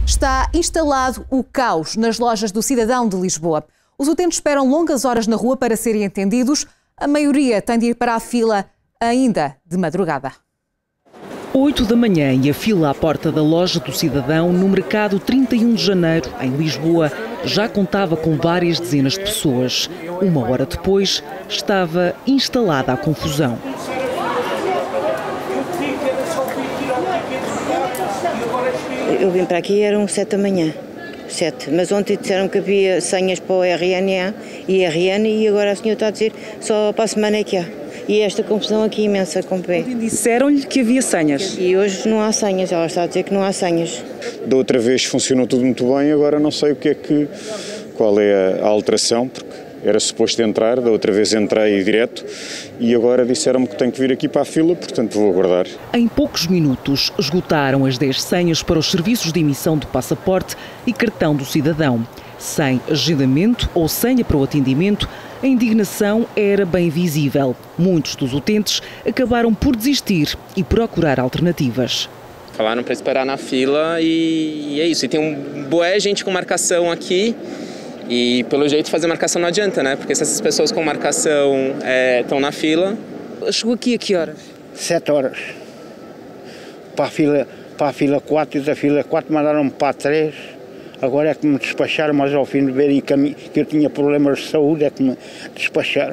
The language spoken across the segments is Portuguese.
Está instalado o caos nas lojas do Cidadão de Lisboa. Os utentes esperam longas horas na rua para serem atendidos. A maioria tem de ir para a fila ainda de madrugada. 8 da manhã e a fila à porta da loja do Cidadão no mercado 31 de janeiro, em Lisboa, já contava com várias dezenas de pessoas. Uma hora depois, estava instalada a confusão. Eu vim para aqui, eram 7 da manhã. 7. Mas ontem disseram que havia senhas para o RNA e RN e agora a senhora está a dizer só para a semana é que há. E esta confusão aqui imensa com o pé. Disseram-lhe que havia senhas. E hoje não há senhas, ela está a dizer que não há senhas. Da outra vez funcionou tudo muito bem, agora não sei qual é a alteração, porque era suposto entrar, da outra vez entrei direto e agora disseram-me que tenho que vir aqui para a fila, portanto vou aguardar. Em poucos minutos esgotaram as 10 senhas para os serviços de emissão de passaporte e cartão do cidadão. Sem agendamento ou senha para o atendimento, a indignação era bem visível. Muitos dos utentes acabaram por desistir e procurar alternativas. Falaram para esperar na fila e é isso. E tem boa gente com marcação aqui e pelo jeito fazer marcação não adianta, né? Porque se essas pessoas com marcação estão na fila... Chegou aqui a que horas? 7 horas. Para a fila 4 e da fila 4 mandaram-me para a 3. Agora é que me despacharam, mas ao fim de verem que eu tinha problemas de saúde é que me despacharam.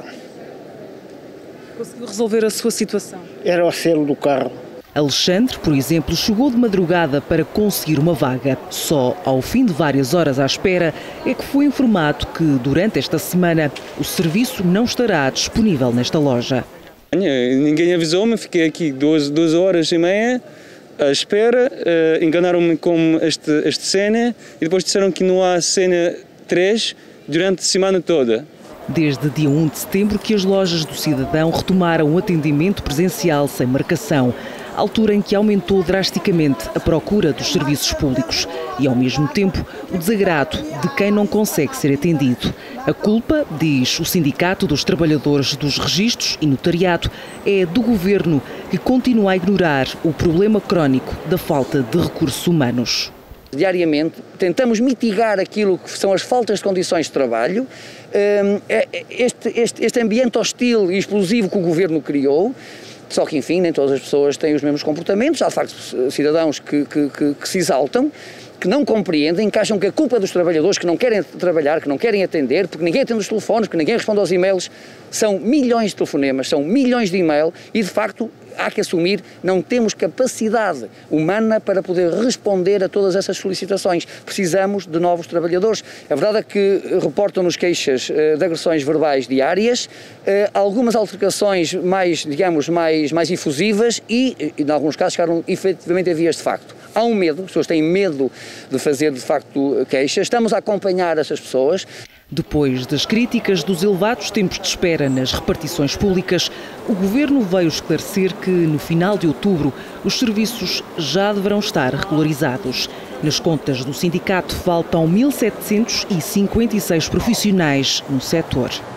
Conseguiu resolver a sua situação? Era o selo do carro. Alexandre, por exemplo, chegou de madrugada para conseguir uma vaga. Só ao fim de várias horas à espera é que foi informado que, durante esta semana, o serviço não estará disponível nesta loja. Ninguém avisou-me, fiquei aqui 2 horas e meia à espera, enganaram-me com este cena e depois disseram que não há cena 3 durante a semana toda. Desde dia 1 de setembro que as lojas do Cidadão retomaram o atendimento presencial sem marcação, altura em que aumentou drasticamente a procura dos serviços públicos e, ao mesmo tempo, o desagrado de quem não consegue ser atendido. A culpa, diz o Sindicato dos Trabalhadores dos Registros e Notariado, é do Governo, que continua a ignorar o problema crónico da falta de recursos humanos. Diariamente tentamos mitigar aquilo que são as faltas de condições de trabalho, este ambiente hostil e explosivo que o Governo criou. Só que, enfim, nem todas as pessoas têm os mesmos comportamentos. Há, de facto, cidadãos que se exaltam, que não compreendem, que acham que a culpa é dos trabalhadores, que não querem trabalhar, que não querem atender, porque ninguém atende os telefones, porque ninguém responde aos e-mails. São milhões de telefonemas, são milhões de e-mail e, de facto, há que assumir, não temos capacidade humana para poder responder a todas essas solicitações. Precisamos de novos trabalhadores. A verdade é que reportam-nos queixas de agressões verbais diárias, algumas altercações mais efusivas e, em alguns casos, chegaram efetivamente a vias de facto. Há um medo, as pessoas têm medo de fazer, de facto, queixas. Estamos a acompanhar essas pessoas. Depois das críticas dos elevados tempos de espera nas repartições públicas, o Governo veio esclarecer que, no final de outubro, os serviços já deverão estar regularizados. Nas contas do sindicato, faltam 1.756 profissionais no setor.